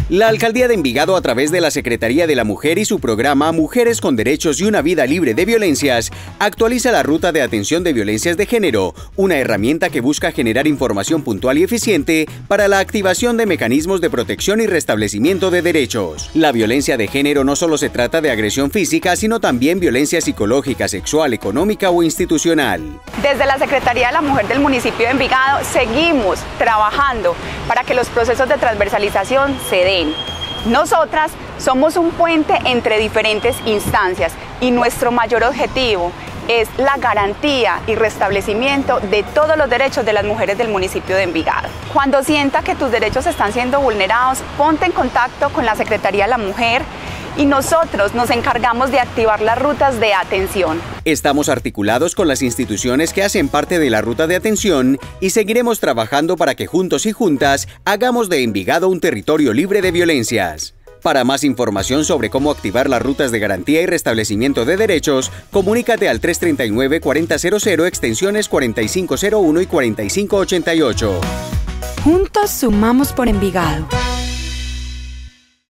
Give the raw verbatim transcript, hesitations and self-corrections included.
La Alcaldía de Envigado, a través de la Secretaría de la Mujer y su programa Mujeres con Derechos y una Vida Libre de Violencias, actualiza la Ruta de Atención de Violencias de Género, una herramienta que busca generar información puntual y eficiente para la activación de mecanismos de protección y restablecimiento de derechos. La violencia de género no solo se trata de agresión física, sino también violencia psicológica, sexual, económica o institucional. Desde la Secretaría de la Mujer del municipio de Envigado seguimos trabajando para que los procesos de transversalización se den. Nosotras somos un puente entre diferentes instancias y nuestro mayor objetivo es la garantía y restablecimiento de todos los derechos de las mujeres del municipio de Envigado. Cuando sienta que tus derechos están siendo vulnerados, ponte en contacto con la Secretaría de la Mujer y nosotros nos encargamos de activar las rutas de atención. Estamos articulados con las instituciones que hacen parte de la ruta de atención y seguiremos trabajando para que juntos y juntas hagamos de Envigado un territorio libre de violencias. Para más información sobre cómo activar las rutas de garantía y restablecimiento de derechos, comunícate al tres tres nueve, cuatro cero cero, extensiones cuarenta y cinco cero uno y cuarenta y cinco ochenta y ocho. Juntos sumamos por Envigado.